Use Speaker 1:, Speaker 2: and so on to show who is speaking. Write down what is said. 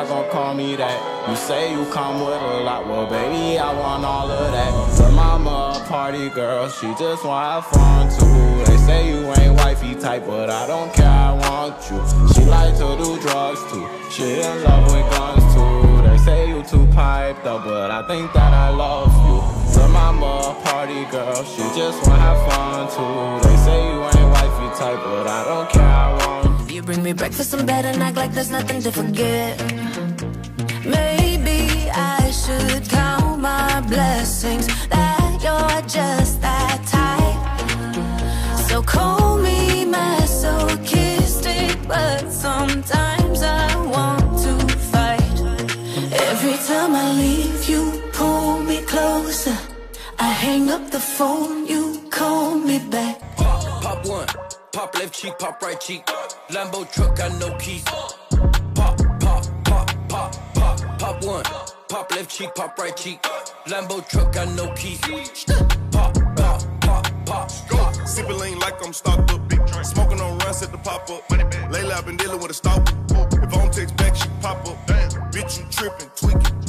Speaker 1: not gon' call me that. You say you come with a lot, well baby, I want all of that. Her mama a party girl, she just wanna have fun too. They say you ain't wifey type, but I don't care, I want you. She like to do drugs too, she in love with guns too. They say you too piped up, but I think that I love you. Her mama a party girl, she just wanna have fun too. They say you ain't wifey type, but I don't care, I want you.
Speaker 2: You bring me breakfast in bed and act like there's nothing to forget. Maybe I should count my blessings that you're just that type. So call me masochistic, but sometimes I want to fight. Every time I leave, you pull me closer. I hang up the phone, you call me back.
Speaker 3: Pop one, pop left cheek, pop right cheek. Lambo truck got no keys. Pop, pop, pop, pop, pop, pop one, pop left cheek, pop right cheek. Lambo truck got no keys. Pop, pop, pop, pop, pop.
Speaker 4: Sippin' lean like I'm stocked up. Big drink. Smoking on runs at the pop up. Lately I've been dealing with a stalker. If I don't text back, she pop up. Damn. Bitch, you trippin', tweaking.